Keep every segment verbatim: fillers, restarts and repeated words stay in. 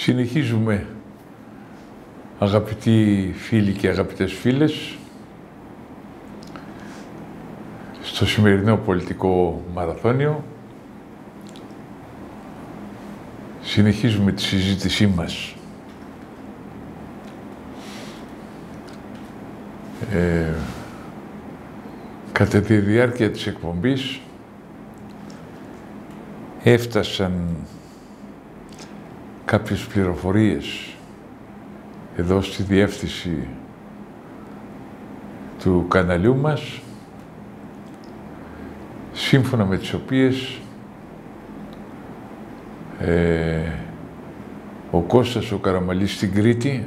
Συνεχίζουμε, αγαπητοί φίλοι και αγαπητές φίλες, στο σημερινό πολιτικό μαραθώνιο. Συνεχίζουμε τη συζήτησή μας ε, κατά τη διάρκεια της εκπομπής έφτασαν κάποιες πληροφορίες εδώ στη διεύθυνση του καναλιού μας, σύμφωνα με τις οποίες ε, ο Κώστας ο Καραμαλής στην Κρήτη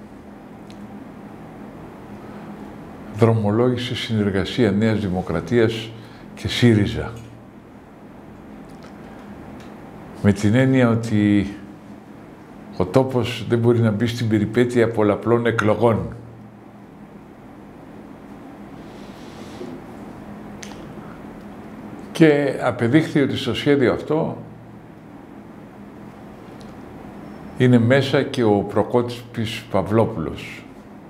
δρομολόγησε συνεργασία Νέας Δημοκρατίας και ΣΥΡΙΖΑ. Με την έννοια ότι ο τόπος δεν μπορεί να μπει στην περιπέτεια πολλαπλών εκλογών. Και απεδείχθη ότι στο σχέδιο αυτό είναι μέσα και ο Προκόπης Παυλόπουλος.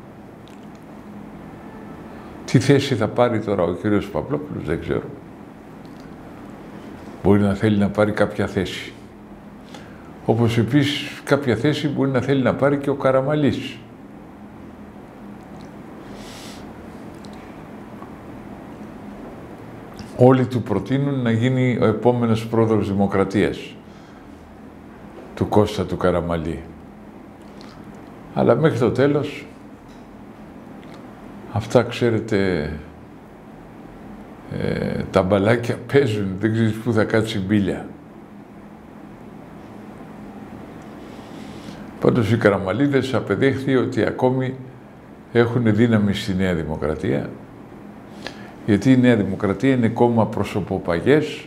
Τι θέση θα πάρει τώρα ο κύριος Παυλόπουλος, δεν ξέρω. Μπορεί να θέλει να πάρει κάποια θέση. Όπως επίσης κάποια θέση μπορεί να θέλει να πάρει και ο Καραμαλής. Όλοι του προτείνουν να γίνει ο επόμενος πρόεδρος Δημοκρατίας, του Κώστα του Καραμαλή. Αλλά μέχρι το τέλος, αυτά ξέρετε, ε, τα μπαλάκια παίζουν, δεν ξέρεις πού θα κάτσει η μπίλια. Πάντως οι Καραμαλίδες απεδείχθη ότι ακόμη έχουν δύναμη στη Νέα Δημοκρατία, γιατί η Νέα Δημοκρατία είναι κόμμα προσωποπαγές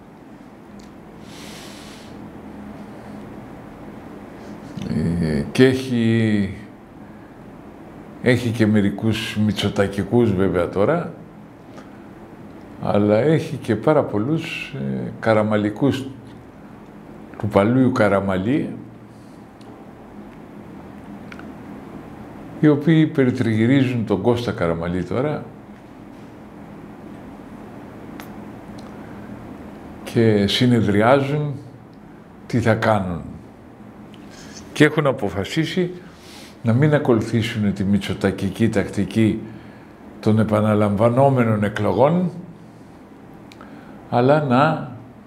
και έχει, έχει και μερικούς μητσοτακικούς βέβαια τώρα, αλλά έχει και πάρα πολλούς ε, καραμαλικούς του παλιού Καραμαλή, οι οποίοι περιτριγυρίζουν τον Κώστα Καραμαλή τώρα και συνεδριάζουν τι θα κάνουν. Και έχουν αποφασίσει να μην ακολουθήσουν τη μητσοτακική τακτική των επαναλαμβανόμενων εκλογών, αλλά να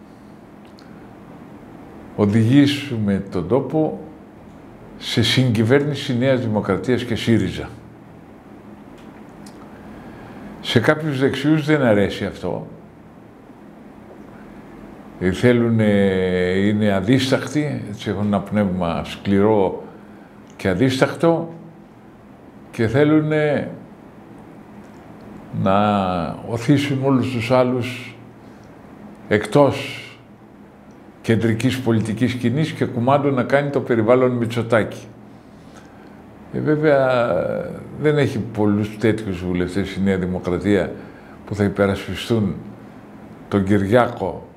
οδηγήσουμε τον τόπο σε συγκυβέρνηση Νέας Δημοκρατίας και ΣΥΡΙΖΑ. Σε κάποιους δεξιούς δεν αρέσει αυτό. Θέλουν, είναι αδίστακτοι, έτσι έχουν ένα πνεύμα σκληρό και αδίστακτο και θέλουν να οθήσουν όλους τους άλλους εκτός κεντρικής πολιτικής σκηνής και κουμάντο να κάνει το περιβάλλον Μητσοτάκη. Ε, βέβαια δεν έχει πολλούς τέτοιους βουλευτές η Νέα Δημοκρατία που θα υπερασπιστούν τον Κυριάκο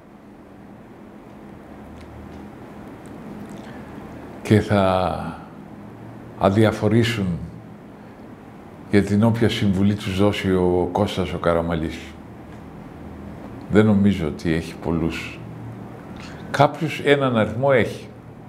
και θα αδιαφορήσουν για την όποια συμβουλή τους δώσει ο Κώστας ο Καραμαλής. Δεν νομίζω ότι έχει πολλούς. Κάποιους έναν αριθμό έχει.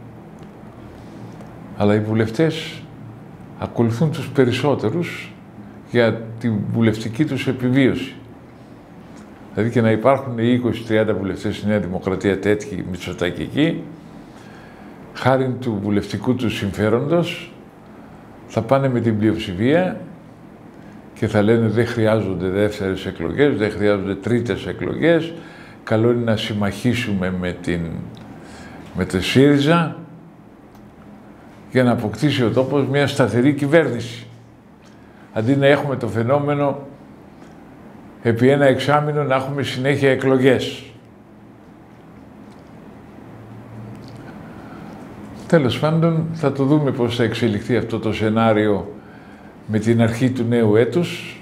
Αλλά οι βουλευτές ακολουθούν τους περισσότερους για τη βουλευτική τους επιβίωση. Δηλαδή και να υπάρχουν οι είκοσι τριάντα βουλευτές στη Νέα Δημοκρατία τέτοιοι μητσοτακικοί, χάρη του βουλευτικού του συμφέροντος, θα πάνε με την πλειοψηφία και θα λένε δεν χρειάζονται δεύτερες εκλογές, δεν χρειάζονται τρίτες εκλογές, καλό είναι να συμμαχίσουμε με την με τη ΣΥΡΙΖΑ για να αποκτήσει ο τόπος μια σταθερή κυβέρνηση. Αντί να έχουμε το φαινόμενο επί ένα εξάμηνο να έχουμε συνέχεια εκλογές. Τέλος πάντων, θα το δούμε πώς θα εξελιχθεί αυτό το σενάριο με την αρχή του νέου έτους.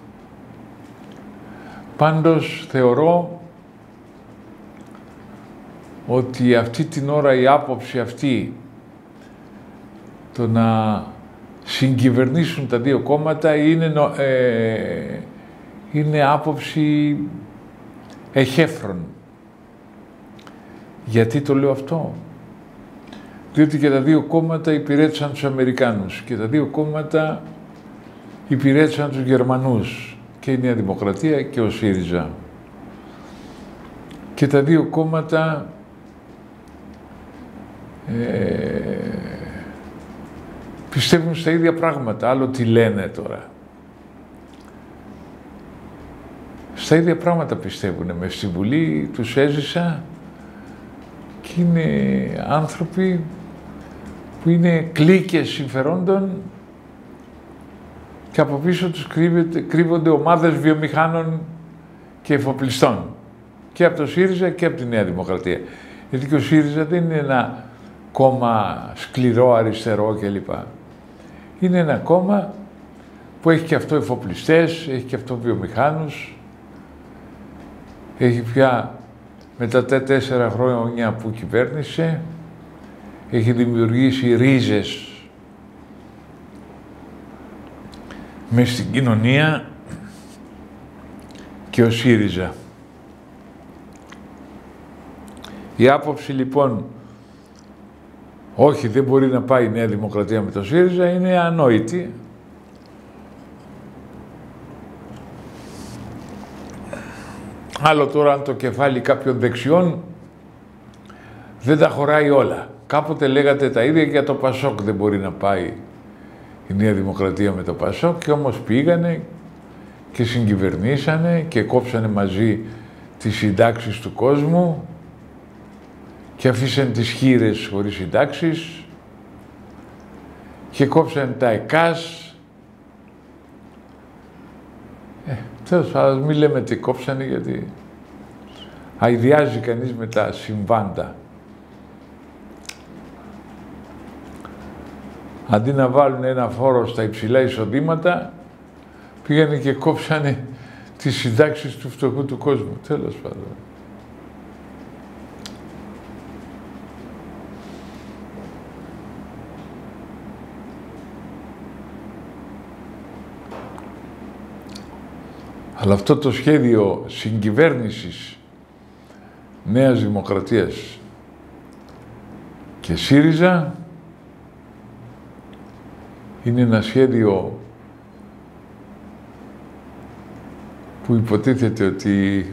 Πάντως, θεωρώ ότι αυτή την ώρα η άποψη αυτή το να συγκυβερνήσουν τα δύο κόμματα είναι, ε, είναι άποψη εχέφρων. Γιατί το λέω αυτό? Διότι και τα δύο κόμματα υπηρέτησαν τους Αμερικάνους και τα δύο κόμματα υπηρέτησαν τους Γερμανούς, και η Νέα Δημοκρατία και ο ΣΥΡΙΖΑ. Και τα δύο κόμματα ε, πιστεύουν στα ίδια πράγματα, άλλο τι λένε τώρα. Στα ίδια πράγματα πιστεύουν. Με στη Βουλή τους έζησα και είναι άνθρωποι που είναι κλίκες συμφερόντων και από πίσω τους κρύβεται, κρύβονται ομάδες βιομηχάνων και εφοπλιστών. Και από το ΣΥΡΙΖΑ και από τη Νέα Δημοκρατία. Γιατί και ο ΣΥΡΙΖΑ δεν είναι ένα κόμμα σκληρό, αριστερό κλπ. Είναι ένα κόμμα που έχει και αυτό εφοπλιστές, έχει και αυτό βιομηχάνους. Έχει πια μετά τα τέσσερα χρόνια που κυβέρνησε, έχει δημιουργήσει ρίζες μες στην κοινωνία και ο ΣΥΡΙΖΑ. Η άποψη λοιπόν, όχι δεν μπορεί να πάει η Νέα Δημοκρατία με το ΣΥΡΙΖΑ, είναι ανόητη. Άλλο τώρα αν το κεφάλι κάποιων δεξιών δεν τα χωράει όλα. Κάποτε λέγατε τα ίδια και για το ΠΑΣΟΚ δεν μπορεί να πάει η Νέα Δημοκρατία με το ΠΑΣΟΚ, και όμως πήγανε και συγκυβερνήσανε και κόψανε μαζί τις συντάξεις του κόσμου και αφήσαν τις χήρες χωρίς συντάξεις και κόψανε τα ΕΚΑΣ. Ε, τέλος πάντων, μην λέμε τι κόψανε, γιατί αηδιάζει κανείς με τα συμβάντα. Αντί να βάλουν ένα φόρο στα υψηλά εισοδήματα, πήγανε και κόψανε τις συντάξεις του φτωχού του κόσμου. Τέλος πάντων. Αλλά αυτό το σχέδιο συγκυβέρνησης Νέας Δημοκρατίας και ΣΥΡΙΖΑ είναι ένα σχέδιο που υποτίθεται ότι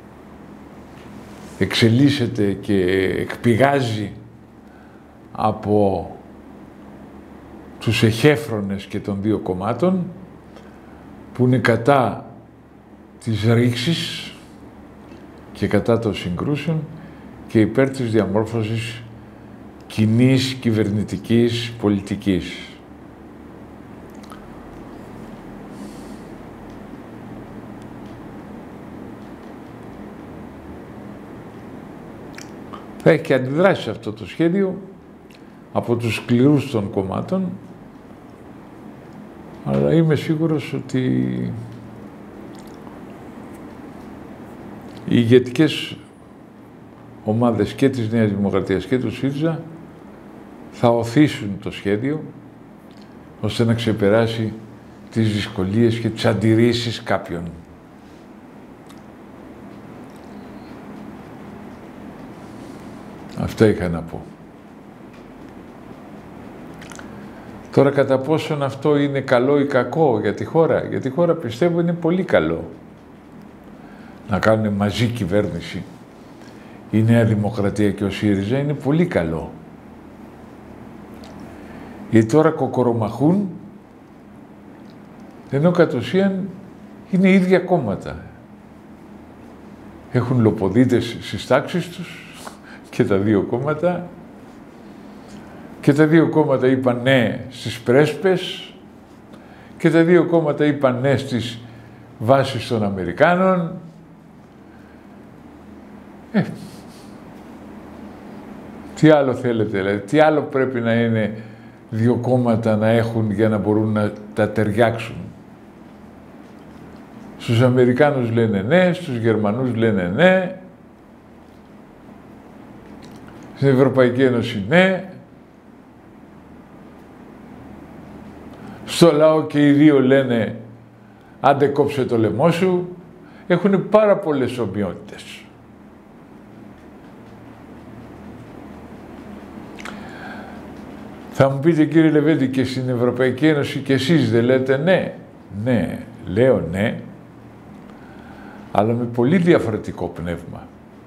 εξελίσσεται και εκπηγάζει από τους εχέφρονες και των δύο κομμάτων που είναι κατά της ρήξης και κατά των συγκρούσεων και υπέρ της διαμόρφωσης κοινής κυβερνητικής πολιτικής. Θα έχει και αντιδράσει αυτό το σχέδιο από τους σκληρούς των κομμάτων, αλλά είμαι σίγουρος ότι οι ηγετικές ομάδες και της Νέας Δημοκρατίας και του ΣΥΡΙΖΑ θα οθήσουν το σχέδιο ώστε να ξεπεράσει τις δυσκολίες και τις αντιρρήσεις κάποιων. Αυτά είχα να πω. Τώρα κατά πόσον αυτό είναι καλό ή κακό για τη χώρα. Για τη χώρα πιστεύω είναι πολύ καλό να κάνουν μαζί κυβέρνηση η Νέα Δημοκρατία και ο ΣΥΡΙΖΑ, είναι πολύ καλό. Γιατί τώρα κοκορομαχούν, ενώ κατ' ουσίαν είναι ίδια κόμματα. Έχουν λοποδίτες στις τάξεις τους και τα δύο κόμματα, και τα δύο κόμματα είπαν ναι στις πρέσπες και τα δύο κόμματα είπαν ναι στις βάσεις των Αμερικάνων. Ε, τι άλλο θέλετε, δηλαδή, τι άλλο πρέπει να είναι δύο κόμματα να έχουν για να μπορούν να τα ταιριάξουν. Στους Αμερικάνους λένε ναι, στους Γερμανούς λένε ναι, στην Ευρωπαϊκή Ένωση ναι. στο λαό και οι δύο λένε άντε κόψε το λαιμό σου, έχουν πάρα πολλές ομοιότητες. Θα μου πείτε κύριε Λεβέντη, και στην Ευρωπαϊκή Ένωση και εσείς δεν λέτε ναι? Ναι, λέω ναι, αλλά με πολύ διαφορετικό πνεύμα.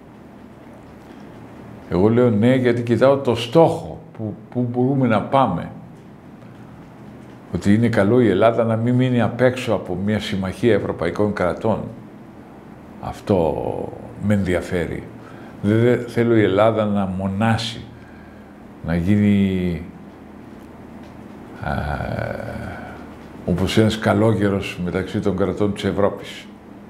Εγώ λέω ναι γιατί κοιτάω το στόχο που, που μπορούμε να πάμε. Ότι είναι καλό η Ελλάδα να μην μείνει απ' έξω από μια συμμαχία ευρωπαϊκών κρατών. Αυτό με ενδιαφέρει. Δεν θέλω η Ελλάδα να μονάσει, να γίνει α, όπως ένας καλόγερος μεταξύ των κρατών της Ευρώπης.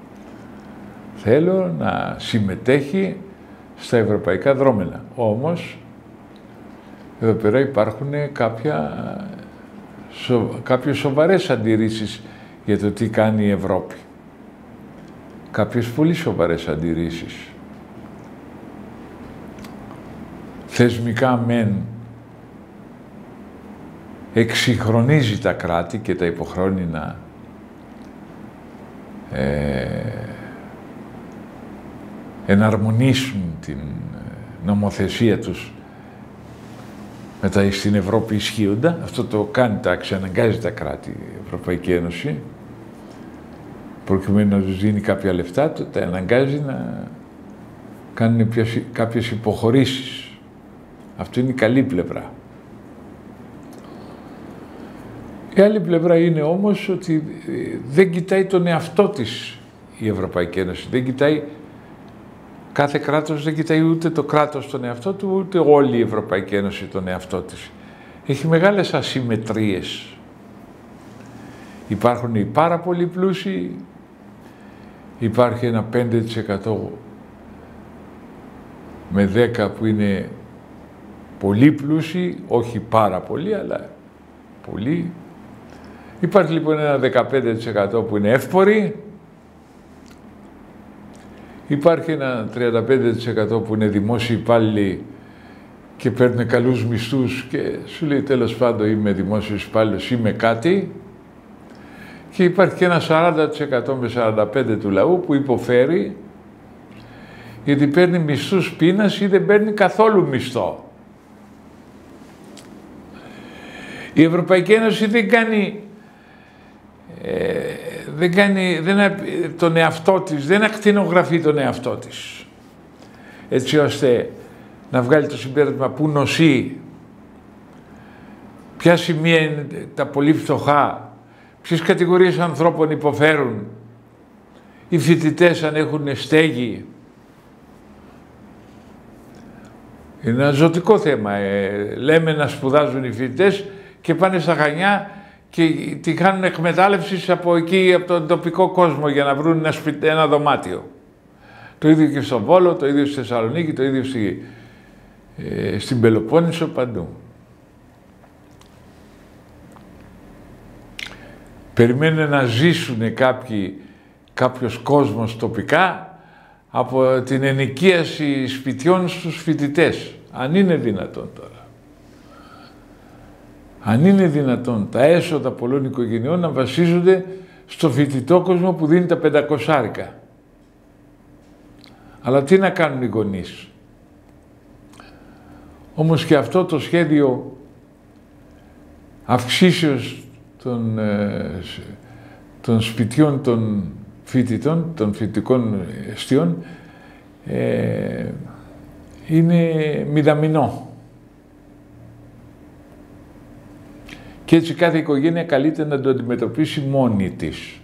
Θέλω να συμμετέχει στα ευρωπαϊκά δρόμενα. Όμως, εδώ πέρα υπάρχουν κάποια, σο, κάποιες σοβαρές αντιρρήσεις για το τι κάνει η Ευρώπη. Κάποιες πολύ σοβαρές αντιρρήσεις. Θεσμικά μεν εξυγχρονίζει τα κράτη και τα υποχρεώνει να ε, εναρμονίσουν την νομοθεσία τους με τα στην Ευρώπη ισχύοντα. Αυτό το κάνει, τα εξαναγκάζει τα κράτη η Ευρωπαϊκή Ένωση, προκειμένου να τους δίνει κάποια λεφτά, το, τα αναγκάζει να κάνουν κάποιες υποχωρήσεις. Αυτό είναι η καλή πλευρά. Η άλλη πλευρά είναι όμως ότι δεν κοιτάει τον εαυτό της η Ευρωπαϊκή Ένωση. Δεν κοιτάει, κάθε κράτος δεν κοιτάει ούτε το κράτος τον εαυτό του, ούτε όλη η Ευρωπαϊκή Ένωση τον εαυτό της. Έχει μεγάλες ασυμμετρίες. Υπάρχουν οι πάρα πολύ πλούσιοι, υπάρχει ένα πέντε τοις εκατό με δέκα που είναι πολύ πλούσιοι, όχι πάρα πολύ, αλλά πολύ. Υπάρχει λοιπόν ένα δεκαπέντε τοις εκατό που είναι εύποροι, υπάρχει ένα τριάντα πέντε τοις εκατό που είναι δημόσιοι υπάλληλοι και παίρνουν καλούς μισθούς και σου λέει τέλος πάντων είμαι δημόσιος υπάλληλος, είμαι κάτι, και υπάρχει και ένα σαράντα τοις εκατό με σαράντα πέντε τοις εκατό του λαού που υποφέρει γιατί παίρνει μισθούς πείνας ή δεν παίρνει καθόλου μισθό. Η Ευρωπαϊκή Ένωση δεν κάνει, ε, δεν κάνει δεν, τον εαυτό της, δεν ακτινογραφεί τον εαυτό της, έτσι ώστε να βγάλει το συμπέρασμα που νοσεί, ποια σημεία είναι τα πολύ φτωχά, ποιες κατηγορίες ανθρώπων υποφέρουν, οι φοιτητές αν έχουν στέγη. Είναι ένα ζωτικό θέμα. Ε, λέμε να σπουδάζουν οι φοιτητές και πάνε στα Χανιά και τη κάνουν εκμετάλλευση από εκεί, από τον τοπικό κόσμο για να βρουν ένα, σπι... ένα δωμάτιο. Το ίδιο και στον Βόλο, το ίδιο στη Θεσσαλονίκη, το ίδιο στη... ε, στην Πελοπόννησο, παντού. Περιμένουν να ζήσουν κάποιοι, κάποιος κόσμος τοπικά από την ενοικίαση σπιτιών στους φοιτητές. Αν είναι δυνατόν τώρα. Αν είναι δυνατόν τα έσοδα πολλών οικογενειών να βασίζονται στο φοιτητό κόσμο που δίνει τα πεντακόσια. Αλλά τι να κάνουν οι γονείς. Όμως και αυτό το σχέδιο αυξήσεως των, ε, των σπιτιών των φοιτητών, των φοιτητικών εστιών, ε, είναι μηδαμινό. Και έτσι κάθε οικογένεια καλείται να το αντιμετωπίσει μόνη της.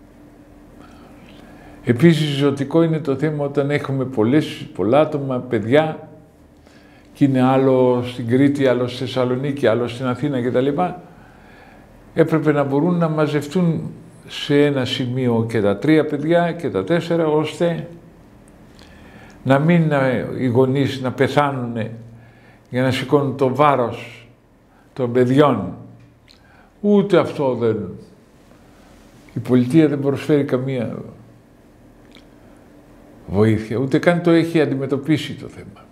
Επίσης, ζωτικό είναι το θέμα όταν έχουμε πολλές, πολλά άτομα, παιδιά, και είναι άλλο στην Κρήτη, άλλο στη Θεσσαλονίκη, άλλο στην Αθήνα κτλ. Έπρεπε να μπορούν να μαζευτούν σε ένα σημείο και τα τρία παιδιά και τα τέσσερα, ώστε να μην οι γονείς να πεθάνουν για να σηκώνουν το βάρος των παιδιών. Ούτε αυτό δεν... Η πολιτεία δεν προσφέρει καμία βοήθεια, ούτε καν το έχει αντιμετωπίσει το θέμα.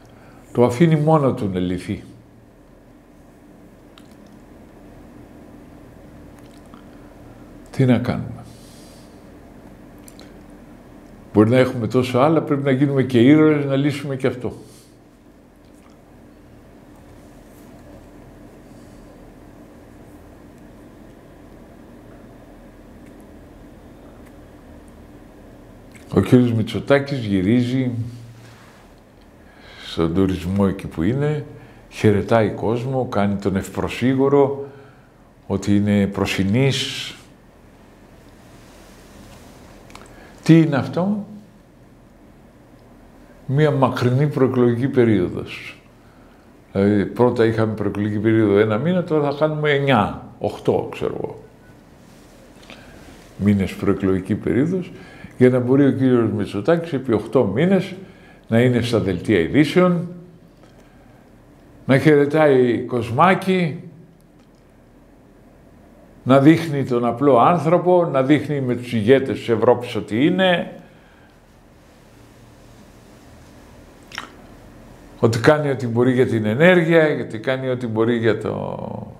Το αφήνει μόνο του να λυθεί. Τι να κάνουμε. Μπορεί να έχουμε τόσο άλλα, πρέπει να γίνουμε και ήρωες να λύσουμε και αυτό. Ο κύριος Μητσοτάκης γυρίζει στον τουρισμό εκεί που είναι, χαιρετάει κόσμο, κάνει τον ευπροσίγορο, ότι είναι προσινής. Τι είναι αυτό? Μία μακρινή προεκλογική περίοδος. Δηλαδή, πρώτα είχαμε προεκλογική περίοδο ένα μήνα, τώρα θα κάνουμε εννιά, οχτώ, ξέρω εγώ. Μήνες προεκλογική περίοδος, για να μπορεί ο κύριος Μητσοτάκης επί οχτώ μήνες να είναι στα δελτία ειδήσεων, να χαιρετάει κοσμάκι, να δείχνει τον απλό άνθρωπο, να δείχνει με τους ηγέτες της Ευρώπης ότι είναι, ότι κάνει ό,τι μπορεί για την ενέργεια, ότι κάνει ό,τι μπορεί για το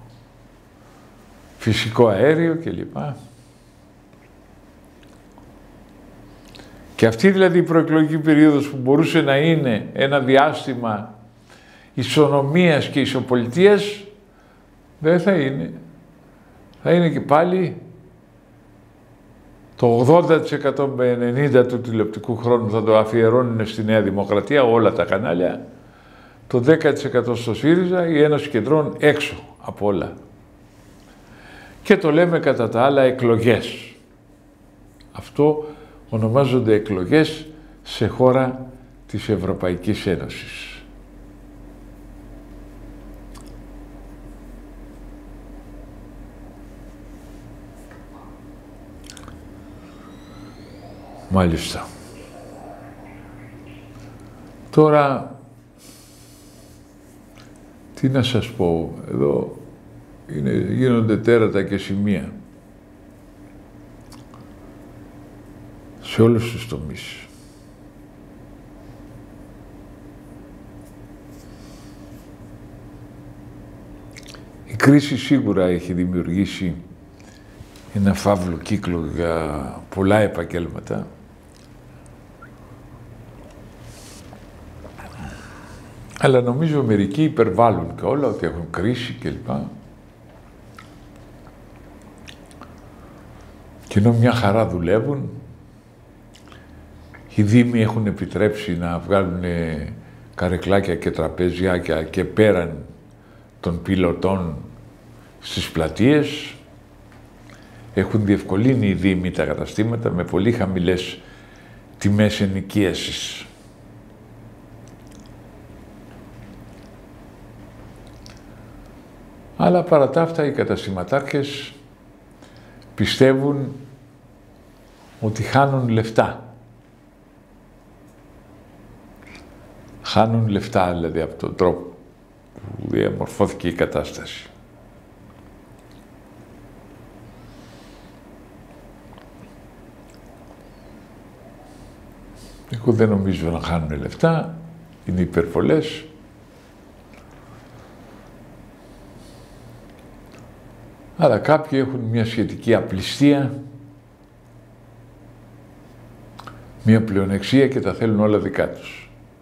φυσικό αέριο κλπ. Και αυτή δηλαδή η προεκλογική περίοδος που μπορούσε να είναι ένα διάστημα ισονομίας και ισοπολιτείας, δεν θα είναι. Θα είναι και πάλι το ογδόντα τοις εκατό με ενενήντα τοις εκατό του τηλεοπτικού χρόνου θα το αφιερώνουν στη Νέα Δημοκρατία, όλα τα κανάλια, το δέκα τοις εκατό στο ΣΥΡΙΖΑ, η Ένωση Κεντρών έξω από όλα. Και το λέμε κατά τα άλλα εκλογές. Αυτό ονομάζονται εκλογές σε χώρα της Ευρωπαϊκής Ένωσης. Μάλιστα. Τώρα, τι να σας πω, εδώ είναι, γίνονται τέρατα και σημεία. Σε όλους τους τομείς. Η κρίση σίγουρα έχει δημιουργήσει ένα φαύλο κύκλο για πολλά επαγγέλματα. Αλλά νομίζω μερικοί υπερβάλλουν και όλα, ότι έχουν κρίση κλπ. Και ενώ μια χαρά δουλεύουν, οι δήμοι έχουν επιτρέψει να βγάλουν καρεκλάκια και τραπεζιάκια και πέραν των πιλωτών στις πλατείες. Έχουν διευκολύνει οι δήμοι τα καταστήματα με πολύ χαμηλές τιμές ενοικίασης. Αλλά παρά τα αυτά οι καταστηματάρχες πιστεύουν ότι χάνουν λεφτά. Χάνουν λεφτά, δηλαδή, από τον τρόπο που διαμορφώθηκε η κατάσταση. Εγώ δεν νομίζω να χάνουν λεφτά, είναι υπερβολές. Αλλά κάποιοι έχουν μια σχετική απληστία, μια πλεονεξία και τα θέλουν όλα δικά τους.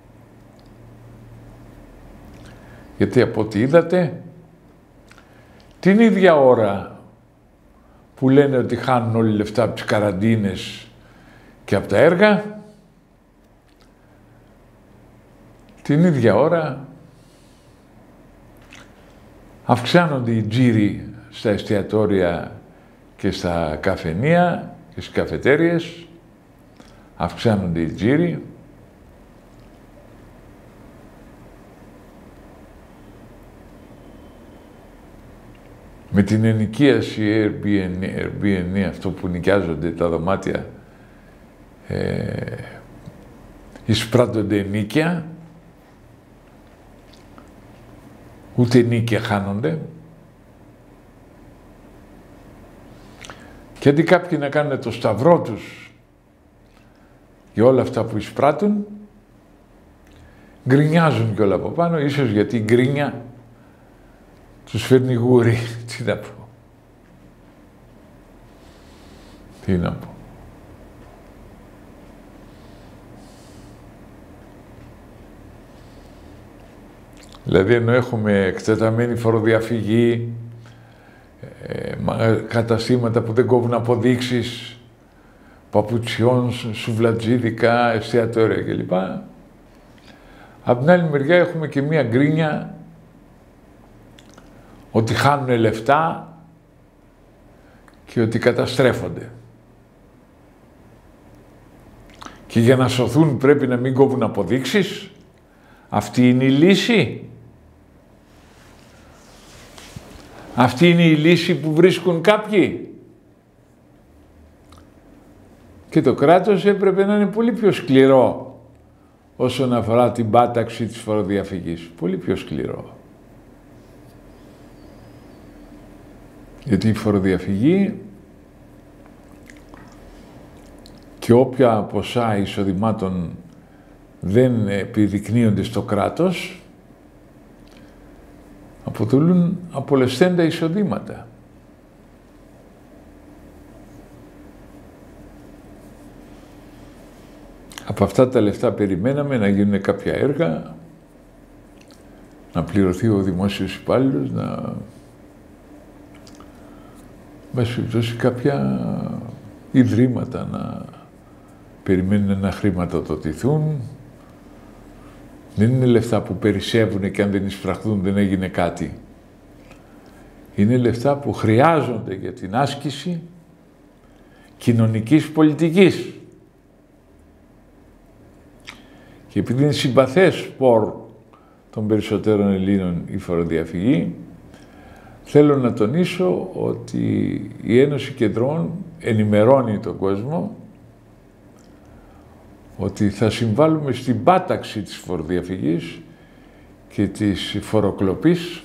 Γιατί από ό,τι είδατε, την ίδια ώρα που λένε ότι χάνουν όλοι λεφτά από τις καραντίνες και από τα έργα, την ίδια ώρα αυξάνονται οι τζίροι στα εστιατόρια και στα καφενεία και στις καφετέριες, αυξάνονται οι τζίροι. Με την ενοικίαση Airbnb, Airbnb, αυτό που νοικιάζονται τα δωμάτια, ε, εισπράττονται ενίκια, ούτε νίκια χάνονται. Και αντί κάποιοι να κάνουν το σταυρό τους για όλα αυτά που εισπράττουν, γκρινιάζουν κι όλα από πάνω, ίσως γιατί η γκρίνια τους φέρνει γούρι, τι να πω. Τι να πω. Δηλαδή, ενώ έχουμε εκτεταμένη φοροδιαφυγή, ε, καταστήματα που δεν κόβουν αποδείξεις, παπουτσιών, σουβλατζίδικα, εστιατόρια κλπ. Απ' την άλλη μεριά έχουμε και μία γκρίνια ότι χάνουν λεφτά και ότι καταστρέφονται. Και για να σωθούν πρέπει να μην κόβουν αποδείξεις. Αυτή είναι η λύση. Αυτή είναι η λύση που βρίσκουν κάποιοι. Και το κράτος έπρεπε να είναι πολύ πιο σκληρό όσον αφορά την πάταξη της φοροδιαφυγής. Πολύ πιο σκληρό. Γιατί η φοροδιαφυγή και όποια ποσά εισοδημάτων δεν επιδεικνύονται στο κράτος, αποτελούν απολεσθέντα εισοδήματα. Από αυτά τα λεφτά περιμέναμε να γίνουν κάποια έργα, να πληρωθεί ο δημόσιος υπάλληλος, να μας δώσει κάποια ιδρύματα να περιμένουν να χρηματοδοτηθούν. Δεν είναι λεφτά που περισσεύουν και αν δεν εισπραχθούν δεν έγινε κάτι. Είναι λεφτά που χρειάζονται για την άσκηση κοινωνικής πολιτικής. Και επειδή είναι συμπαθές σπορ των περισσότερων Ελλήνων η φοροδιαφυγή, θέλω να τονίσω ότι η Ένωση Κεντρών ενημερώνει τον κόσμο ότι θα συμβάλλουμε στην πάταξη της φοροδιαφυγής και της φοροκλοπής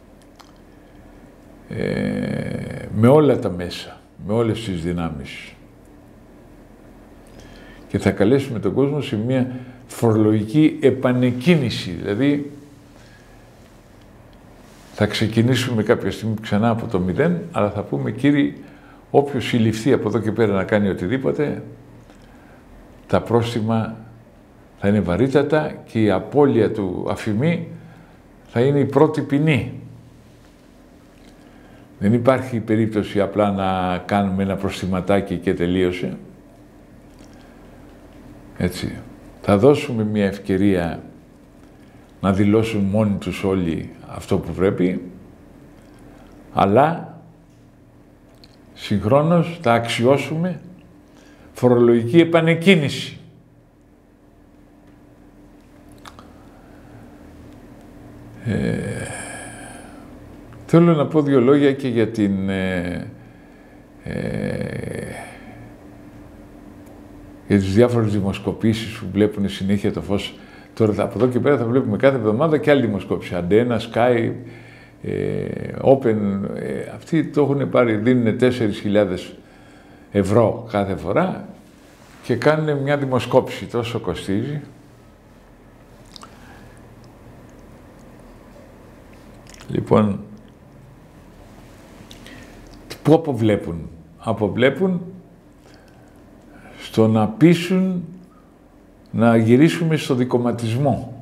ε, με όλα τα μέσα, με όλες τις δυνάμεις. Και θα καλέσουμε τον κόσμο σε μια φορολογική επανεκκίνηση, δηλαδή θα ξεκινήσουμε κάποια στιγμή ξανά από το μηδέν, αλλά θα πούμε, κύριοι, όποιος συλληφθεί από εδώ και πέρα να κάνει οτιδήποτε, τα πρόστιμα θα είναι βαρύτατα και η απώλεια του αφημί θα είναι η πρώτη ποινή. Δεν υπάρχει περίπτωση απλά να κάνουμε ένα προστιματάκι και τελείωσε. Έτσι. Θα δώσουμε μια ευκαιρία να δηλώσουν μόνοι τους όλοι αυτό που πρέπει, αλλά συγχρόνως θα αξιώσουμε φορολογική επανεκκίνηση. Ε, θέλω να πω δύο λόγια και για την ε, ε, για τις διάφορες δημοσκοπήσεις που βλέπουν συνέχεια το φως. Τώρα από εδώ και πέρα θα βλέπουμε κάθε εβδομάδα και άλλη δημοσκόπηση. Αντένα, Sky, ε, Open, ε, αυτοί το έχουν πάρει, δίνουν τέσσερις χιλιάδες ευρώ κάθε φορά και κάνουν μια δημοσκόπηση, τόσο κοστίζει. Λοιπόν, πού αποβλέπουν. Αποβλέπουν στο να πείσουν να γυρίσουμε στο δικομματισμό.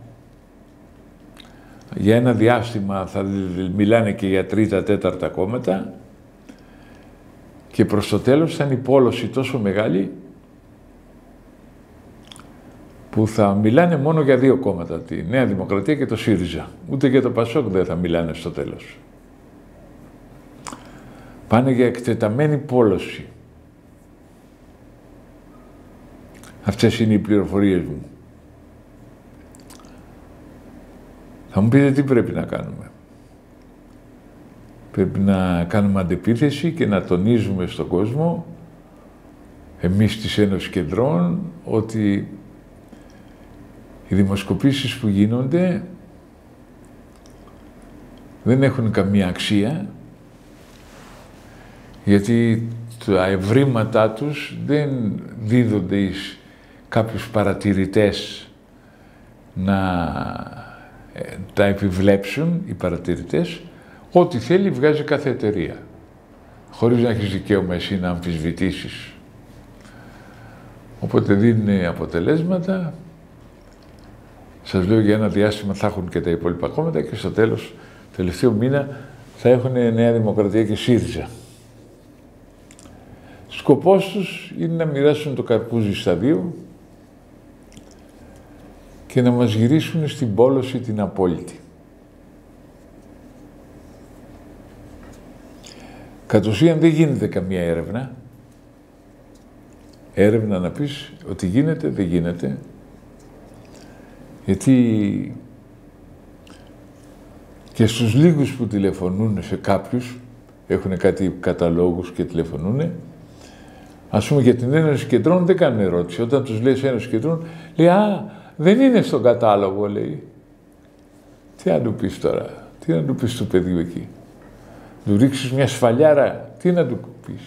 Για ένα διάστημα θα μιλάνε και για τρίτα, τέταρτα κόμματα και προς το τέλος θα είναι η πόλωση τόσο μεγάλη που θα μιλάνε μόνο για δύο κόμματα, τη Νέα Δημοκρατία και το ΣΥΡΙΖΑ. Ούτε για το ΠΑΣΟΚ δεν θα μιλάνε στο τέλος. Πάνε για εκτεταμένη πόλωση. Αυτές είναι οι πληροφορίες μου. Θα μου πείτε τι πρέπει να κάνουμε. Πρέπει να κάνουμε αντεπίθεση και να τονίζουμε στον κόσμο, εμείς της Ένωσης Κεντρών, ότι οι δημοσκοπήσεις που γίνονται δεν έχουν καμία αξία, γιατί τα ευρήματά τους δεν δίδονται εις κάποιους παρατηρητές να ε, τα επιβλέψουν οι παρατηρητές. Ό,τι θέλει βγάζει κάθε εταιρεία, χωρίς να έχεις δικαίωμα εσύ να αμφισβητήσεις Οπότε δίνουν αποτελέσματα. Σας λέω για ένα διάστημα θα έχουν και τα υπόλοιπα κόμματα και στο τέλος, τελευταίο μήνα, θα έχουν Νέα Δημοκρατία και ΣΥΡΙΖΑ. Σκοπός τους είναι να μοιράσουν το καρπούζι στα δύο και να μας γυρίσουν στην πόλωση την απόλυτη. Κατ' ουσίαν δεν γίνεται καμία έρευνα. Έρευνα να πεις ότι γίνεται, δεν γίνεται. Γιατί και στους λίγους που τηλεφωνούν σε κάποιους, έχουν κάτι καταλόγους και τηλεφωνούν, ας πούμε για την Ένωση Κεντρών δεν κάνουν ερώτηση. Όταν τους λέει Ένωση Κεντρών, λέει «Α, δεν είναι στον κατάλογο», λέει. Τι να του πεις τώρα, τι να του πεις του παιδιού εκεί. Του ρίξεις μια σφαλιάρα, τι να του πεις.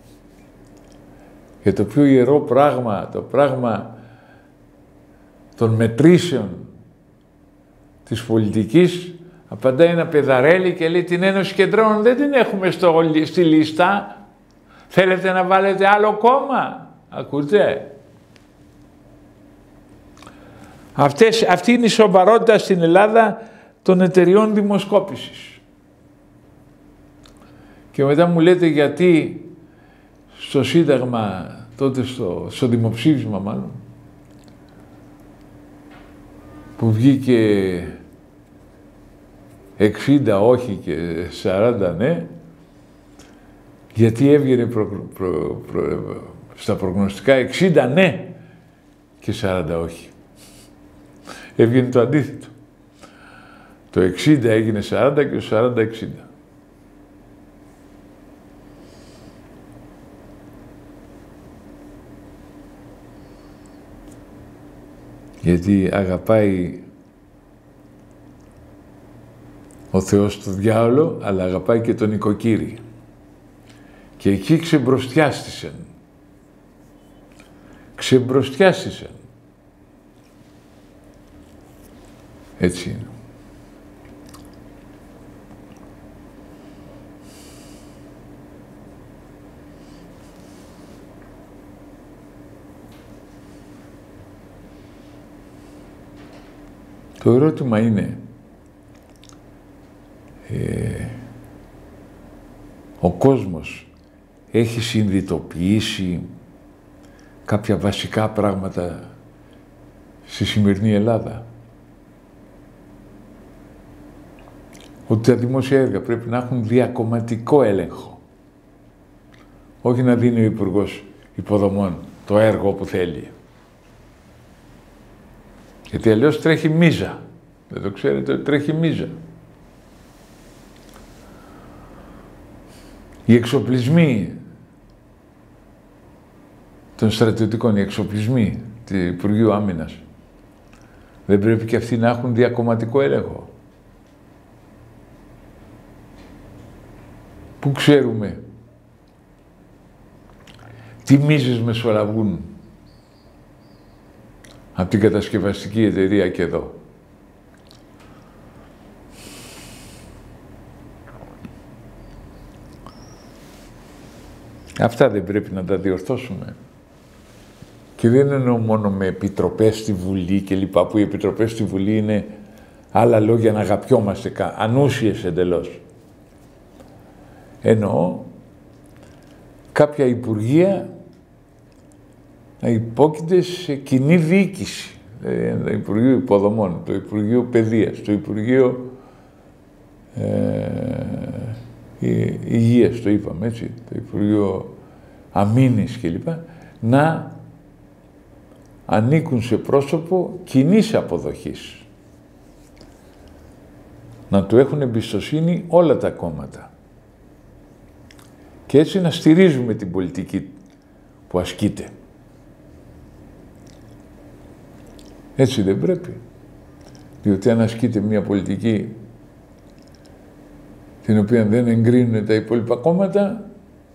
Για το πιο ιερό πράγμα, το πράγμα των μετρήσεων της πολιτικής, απαντάει ένα παιδαρέλι και λέει την Ένωση Κεντρών δεν την έχουμε στο, στη λίστα. Θέλετε να βάλετε άλλο κόμμα. Ακούτε. Αυτές, αυτή είναι η σοβαρότητα στην Ελλάδα των εταιριών δημοσκόπησης. Και μετά μου λέτε γιατί στο Σύνταγμα, τότε στο, στο δημοψήφισμα μάλλον, που βγήκε εξήντα όχι και σαράντα ναι, γιατί έβγαινε προ, προ, προ, στα προγνωστικά εξήντα ναι και σαράντα όχι. Έβγαινε το αντίθετο. Το εξήντα έγινε σαράντα και το σαράντα εξήντα. Γιατί αγαπάει ο Θεός τον διάολο, αλλά αγαπάει και τον οικοκύρη. Και εκεί ξεμπροστιάστησαν. Ξεμπροστιάστησαν. Έτσι είναι. Το ερώτημα είναι, ε, ο κόσμος έχει συνειδητοποιήσει κάποια βασικά πράγματα στη σημερινή Ελλάδα. Ότι τα δημόσια έργα πρέπει να έχουν διακομματικό έλεγχο. Όχι να δίνει ο Υπουργός Υποδομών το έργο που θέλει. Γιατί αλλιώς τρέχει μίζα. Δεν το ξέρετε, τρέχει μίζα. Οι εξοπλισμοί των στρατιωτικών, οι εξοπλισμοί του Υπουργείου Άμυνας, δεν πρέπει και αυτοί να έχουν διακομματικό έλεγχο. Πού ξέρουμε τι μίζες μεσολαβούν από την κατασκευαστική εταιρεία και εδώ. Αυτά δεν πρέπει να τα διορθώσουμε. Και δεν εννοώ μόνο με επιτροπές στη Βουλή και λοιπά, που οι επιτροπές στη Βουλή είναι άλλα λόγια να αγαπιόμαστε, ανούσιες εντελώς. Εννοώ κάποια υπουργεία να υπόκειται σε κοινή διοίκηση. Το Υπουργείο Υποδομών, το Υπουργείο Παιδείας, το Υπουργείο ε, Υγείας, το είπαμε έτσι, το Υπουργείο Αμήνης κλπ. Να ανήκουν σε πρόσωπο κοινής αποδοχής. Να του έχουν εμπιστοσύνη όλα τα κόμματα. Και έτσι να στηρίζουμε την πολιτική που ασκείται. Έτσι δεν πρέπει. Διότι αν ασκείται μια πολιτική την οποία δεν εγκρίνουν τα υπόλοιπα κόμματα,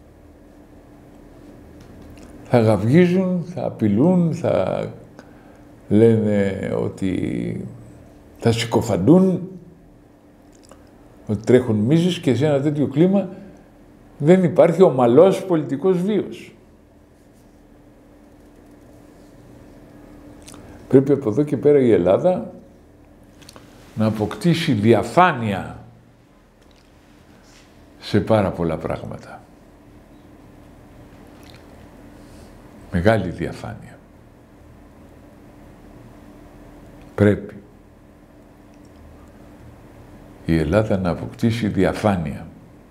θα γαυγίζουν, θα απειλούν, θα λένε ότι θα συκοφαντούν, ότι τρέχουν μίζες και σε ένα τέτοιο κλίμα δεν υπάρχει ομαλός πολιτικός βίος. Πρέπει από εδώ και πέρα η Ελλάδα να αποκτήσει διαφάνεια σε πάρα πολλά πράγματα. Μεγάλη διαφάνεια. Πρέπει η Ελλάδα να αποκτήσει διαφάνεια.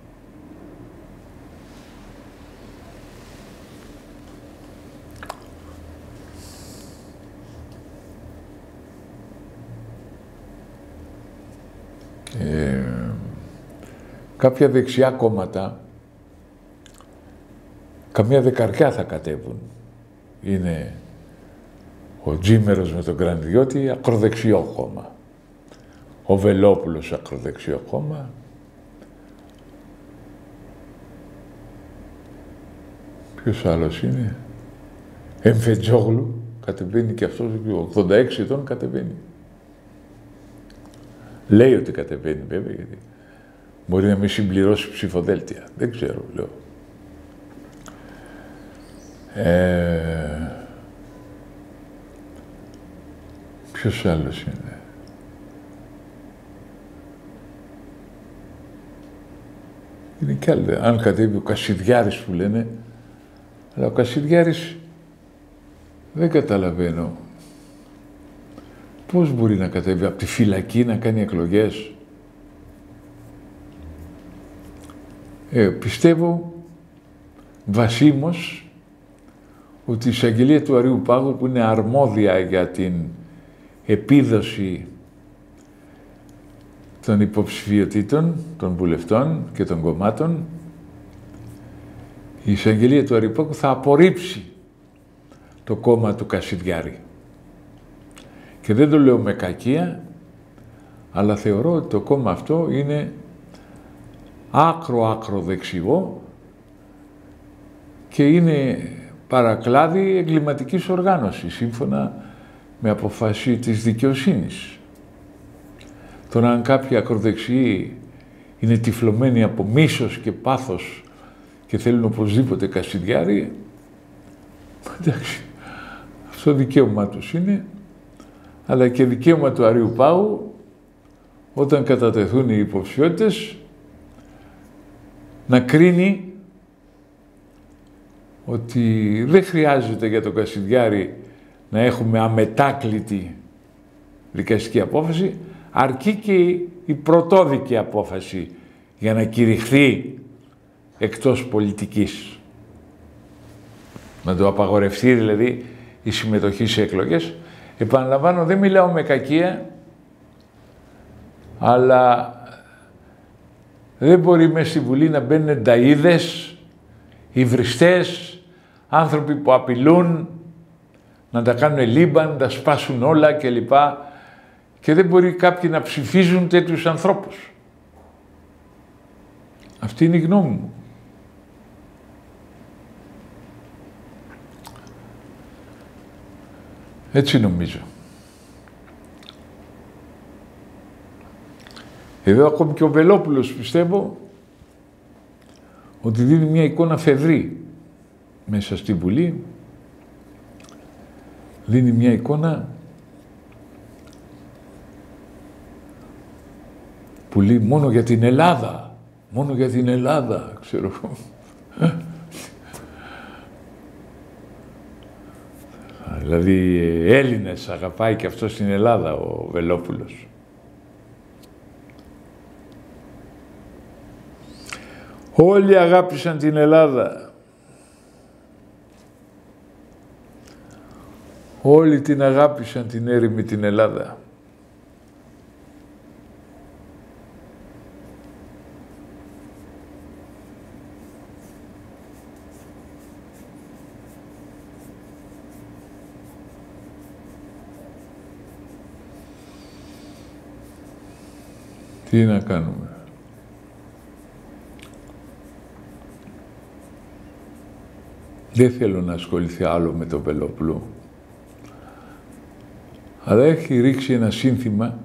Ε, κάποια δεξιά κόμματα, καμία δεκαριά θα κατέβουν. Είναι ο Τζίμερος με τον Κρανιδιώτη, ακροδεξιό κόμμα. Ο Βελόπουλος, ακροδεξιό κόμμα. Ποιος άλλος είναι? Εμφετζόγλου, κατεβαίνει και αυτός, ογδόντα έξι ετών κατεβαίνει. Λέει ότι κατεβαίνει βέβαια, γιατί μπορεί να μην συμπληρώσει ψηφοδέλτια. Δεν ξέρω, λέω. Ε, ποιος άλλος είναι? Είναι κι άλλοι. Αν κατέβει ο Κασιδιάρης που λένε, αλλά ο Κασιδιάρης δεν καταλαβαίνω. Πώς μπορεί να κατέβει από τη φυλακή να κάνει εκλογές? Ε, πιστεύω βασίμως ότι η εισαγγελία του Αρείου Πάγου, που είναι αρμόδια για την επίδοση των υποψηφιωτήτων, των βουλευτών και των κομμάτων, η εισαγγελία του Αρείου Πάγου θα απορρίψει το κόμμα του Κασιδιάρη. Και δεν το λέω με κακία, αλλά θεωρώ ότι το κόμμα αυτό είναι άκρο-άκρο δεξιό και είναι παρακλάδι εγκληματικής οργάνωσης, σύμφωνα με αποφάση της δικαιοσύνης. Τώρα, αν κάποιοι ακροδεξιοί είναι τυφλωμένοι από μίσος και πάθος και θέλουν οπωσδήποτε Κασιδιάρη, εντάξει, αυτό δικαίωμά τους είναι, αλλά και δικαίωμα του Αρείου Πάγου, όταν κατατεθούν οι υποψηφιότητες, να κρίνει ότι δεν χρειάζεται για τον Κασιδιάρη να έχουμε αμετάκλητη δικαστική απόφαση, αρκεί και η πρωτόδικη απόφαση για να κηρυχθεί εκτός πολιτικής. Να το απαγορευτεί δηλαδή η συμμετοχή σε εκλογές. Επαναλαμβάνω, δεν μιλάω με κακία, αλλά δεν μπορεί μέσα στη Βουλή να μπαίνουν νταΐδες, υβριστές, άνθρωποι που απειλούν, να τα κάνουν λίμπαν, να τα σπάσουν όλα κλπ. Και δεν μπορεί κάποιοι να ψηφίζουν τέτοιους ανθρώπους. Αυτή είναι η γνώμη μου. Έτσι νομίζω. Εδώ ακόμη και ο Βελόπουλος πιστεύω ότι δίνει μια εικόνα φευρή μέσα στη Βουλή. Δίνει μια εικόνα που λέει μόνο για την Ελλάδα. Μόνο για την Ελλάδα, ξέρω. Δηλαδή Έλληνες αγαπάει και αυτό στην Ελλάδα ο Βελόπουλος. Όλοι αγάπησαν την Ελλάδα. Όλοι την αγάπησαν την έρημη την Ελλάδα. Τι να κάνουμε. Δεν θέλω να ασχοληθεί άλλο με τον Βελόπουλο. Αλλά έχει ρίξει ένα σύνθημα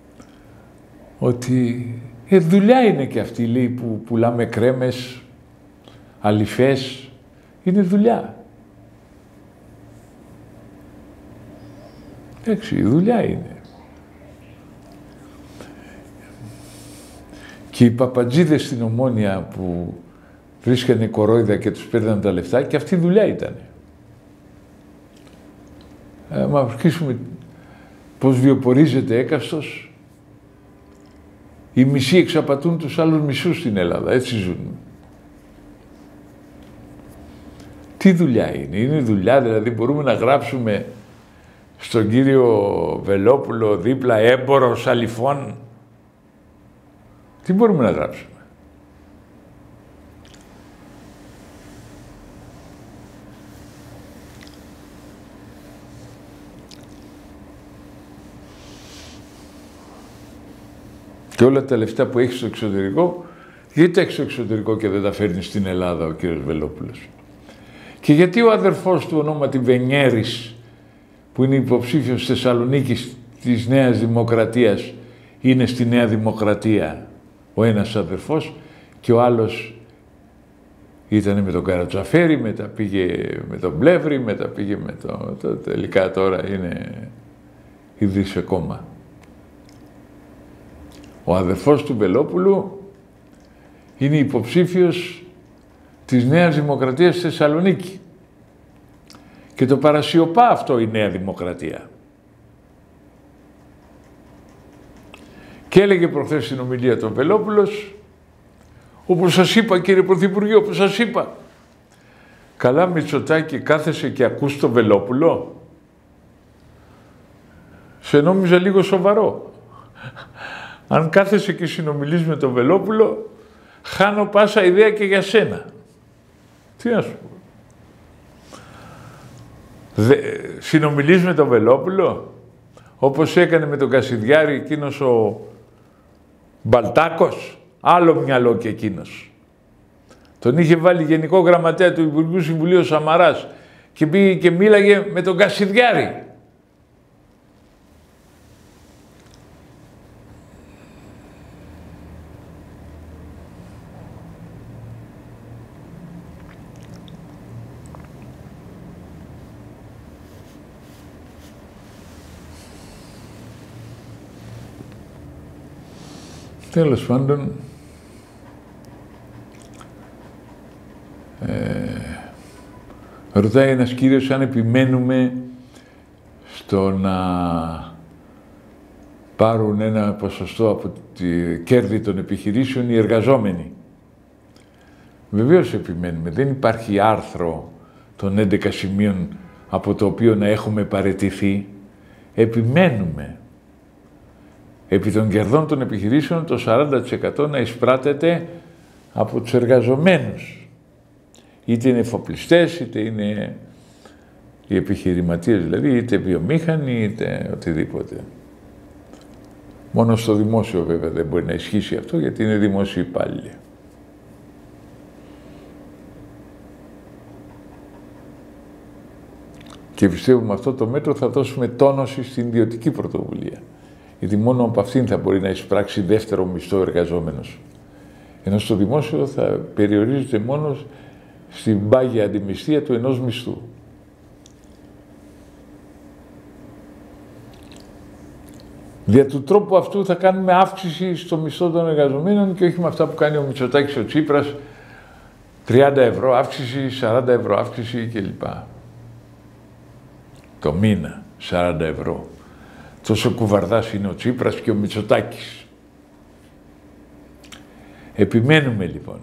ότι ε, δουλειά είναι και αυτή, λέει, που πουλάμε κρέμες, αλυφές. Είναι δουλειά. Εντάξει, η δουλειά είναι. Και οι παπατζίδες στην Ομόνια που βρίσκανε κορόιδα και τους παίρναν τα λεφτά, και αυτή η δουλειά ήταν. Αν αρχίσουμε πώς βιοπορίζεται έκαστος, οι μισοί εξαπατούν τους άλλους μισούς στην Ελλάδα, έτσι ζουν. Τι δουλειά είναι, είναι δουλειά, δηλαδή μπορούμε να γράψουμε στον κύριο Βελόπουλο δίπλα έμπορος αληφών. Τι μπορούμε να γράψουμε. Και όλα τα λεφτά που έχει στο εξωτερικό, γιατί τα έχει στο εξωτερικό και δεν τα φέρνει στην Ελλάδα ο κύριος Βελόπουλος. Και γιατί ο αδερφός του ονόματι Βενιέρης, που είναι υποψήφιος της Θεσσαλονίκης της Νέας Δημοκρατίας, είναι στη Νέα Δημοκρατία ο ένας αδερφός και ο άλλος ήταν με τον Καρατζαφέρη, μετά πήγε με τον Πλεύρη, μετά πήγε με το... το τελικά τώρα είναι ήδη σε κόμμα. Ο αδερφός του Βελόπουλου είναι υποψήφιος της Νέας Δημοκρατίας στη Θεσσαλονίκη. Και το παρασιωπά αυτό η Νέα Δημοκρατία. Και έλεγε προχθές στην ομιλία τον Βελόπουλος, όπως σας είπα κύριε Πρωθυπουργέ, όπως σας είπα, καλά Μητσοτάκη, κάθεσαι και ακούς τον Βελόπουλο. Σε νόμιζα λίγο σοβαρό. Αν κάθεσαι και συνομιλείς με τον Βελόπουλο, χάνω πάσα ιδέα και για σένα. Τι να σου πω. Δε, συνομιλείς με τον Βελόπουλο, όπως έκανε με τον Κασιδιάρη εκείνος ο Μπαλτάκος, άλλο μυαλό και εκείνος. Τον είχε βάλει γενικό γραμματέα του Υπουργικού Συμβουλίου ο Σαμαράς και πήγε και μίλαγε με τον Κασιδιάρη. Τέλος πάντων, ε, ρωτάει ένας κύριος αν επιμένουμε στο να πάρουν ένα ποσοστό από τη κέρδη των επιχειρήσεων οι εργαζόμενοι. Βεβαίως επιμένουμε. Δεν υπάρχει άρθρο των έντεκα σημείων από το οποίο να έχουμε παραιτηθεί. Επιμένουμε. Επί των κερδών των επιχειρήσεων το σαράντα τοις εκατό να εισπράτεται από τους εργαζομένους. Είτε είναι εφοπλιστές, είτε είναι οι επιχειρηματίες, δηλαδή, είτε βιομήχανοι, είτε οτιδήποτε. Μόνο στο δημόσιο βέβαια δεν μπορεί να ισχύσει αυτό, γιατί είναι δημόσιοι υπάλληλοι. Και πιστεύω με αυτό το μέτρο θα δώσουμε τόνωση στην ιδιωτική πρωτοβουλία. Γιατί μόνο από αυτήν θα μπορεί να εισπράξει δεύτερο μισθό εργαζόμενος. Ενώ στο δημόσιο θα περιορίζεται μόνο στην πάγια αντιμισθία του ενός μισθού. Δια του τρόπου αυτού θα κάνουμε αύξηση στο μισθό των εργαζομένων και όχι με αυτά που κάνει ο Μητσοτάκης, ο Τσίπρας, τριάντα ευρώ αύξηση, σαράντα ευρώ αύξηση κλπ. Το μήνα, σαράντα ευρώ. Τόσο κουβαρδάς είναι ο Τσίπρας και ο Μητσοτάκης. Επιμένουμε λοιπόν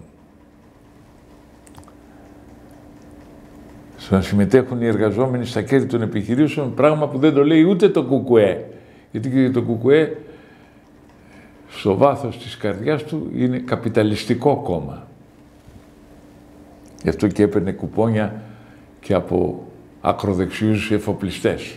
στο να συμμετέχουν οι εργαζόμενοι στα κέρδη των επιχειρήσεων, πράγμα που δεν το λέει ούτε το Κουκουέ. Γιατί και το Κουκουέ στο βάθος της καρδιάς του είναι καπιταλιστικό κόμμα. Γι' αυτό και έπαιρνε κουπόνια και από ακροδεξιούς εφοπλιστές.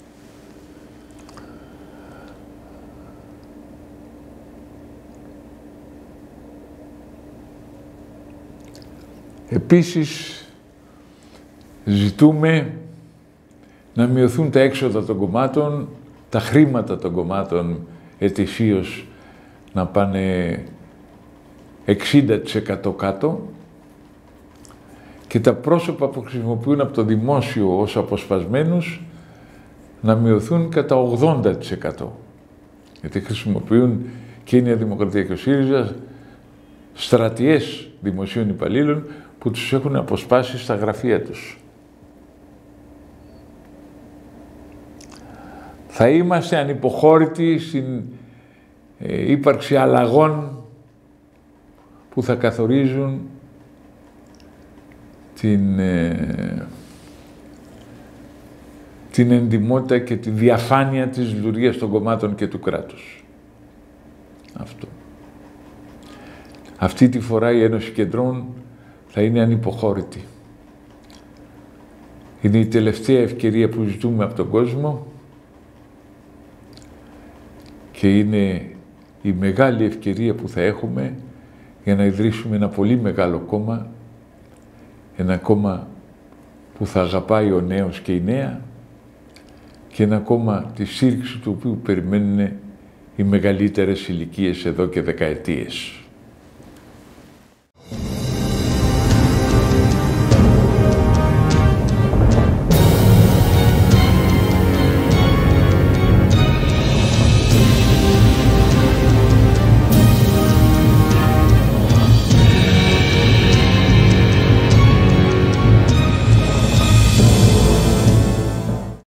Επίσης, ζητούμε να μειωθούν τα έξοδα των κομμάτων, τα χρήματα των κομμάτων ετησίως να πάνε εξήντα τοις εκατό κάτω και τα πρόσωπα που χρησιμοποιούν από το δημόσιο ως αποσπασμένους να μειωθούν κατά ογδόντα τοις εκατό. Γιατί χρησιμοποιούν και η Νέα Δημοκρατία και ο ΣΥΡΙΖΑ στρατιές δημοσίων υπαλλήλων που τους έχουν αποσπάσει στα γραφεία τους. Θα είμαστε ανυποχώρητοι στην ε, ύπαρξη αλλαγών που θα καθορίζουν την, ε, την εντιμότητα και τη διαφάνεια της λειτουργίας των κομμάτων και του κράτους. Αυτό. Αυτή τη φορά η Ένωση Κεντρών θα είναι ανυποχώρητη. Είναι η τελευταία ευκαιρία που ζητούμε από τον κόσμο και είναι η μεγάλη ευκαιρία που θα έχουμε για να ιδρύσουμε ένα πολύ μεγάλο κόμμα, ένα κόμμα που θα αγαπάει ο νέος και η νέα και ένα κόμμα τη στήριξη του οποίου περιμένουν οι μεγαλύτερες ηλικίες εδώ και δεκαετίες.